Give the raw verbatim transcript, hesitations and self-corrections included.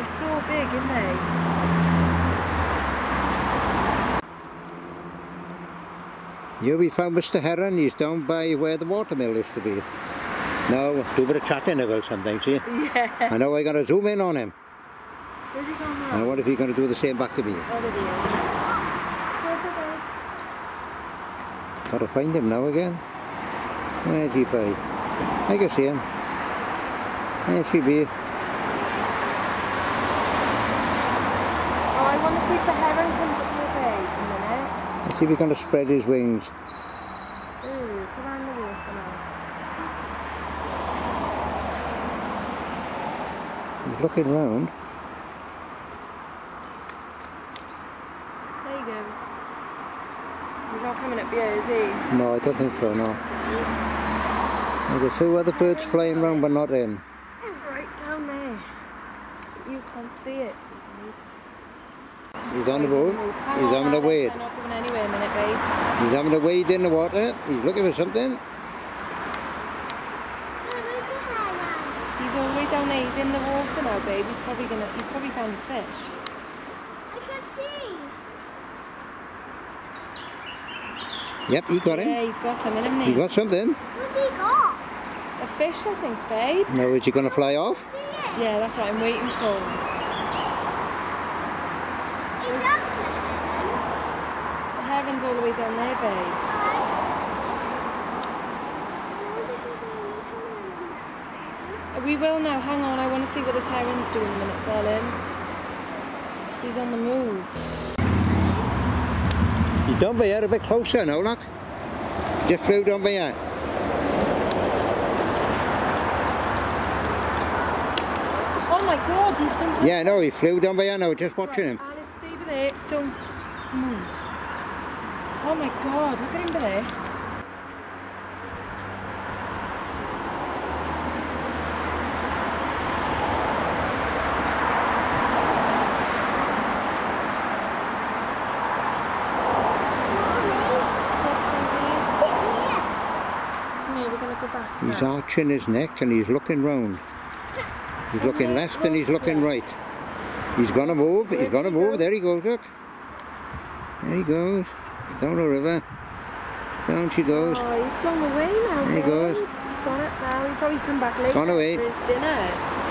They're so big, aren't they? Here we found Mister Heron. He's down by where the watermill used to be. Now, do a bit of chatting about something, see? Yeah. I know I'm going to zoom in on him. Where's he going now? And I wonder if he's going to do the same back to me. Oh, there he is. Got to find him now again. Where's he by? I can see him. There she be. Oh, I want to see if the heron comes up here, babe, in a minute. Let's see if he's going to spread his wings. Ooh, come around the water now. He's looking round. There he goes. He's not coming up here, is he? No, I don't think so, no. There's a few other birds flying around, but not in. Right down there. You can't see it, see? He's on the boat. He's having a wade. They're not going anywhere a minute, babe. He's having a wade in the water. He's looking for something. He's all the way down there. He's in the water now, babe. He's probably gonna. He's probably found a fish. I can see. Yep, he got him. Yeah, he's got something, hasn't he? He got something. What's he got? A fish, I think, babe. Now is he going to fly off? Yeah, that's what I'm waiting for. Is that it? The heron's all the way down there, babe. We will now. Hang on, I want to see what this heron's doing in a minute, darling. He's on the move. He's down by here a bit closer now, look. Just flew down by here. Oh my God, he's come. Yeah, no, he flew down by here now, just watching him. Alice, stay there. Don't move. Oh my God, look at him there. He's arching his neck and he's looking round. He's looking left and he's looking right. He's gonna move, he's gonna move, there he goes, look. There he goes, down the river. Down she goes. Oh, he's gone away now. There he goes. He's gone up now, he'll probably come back later Gone away. for his dinner.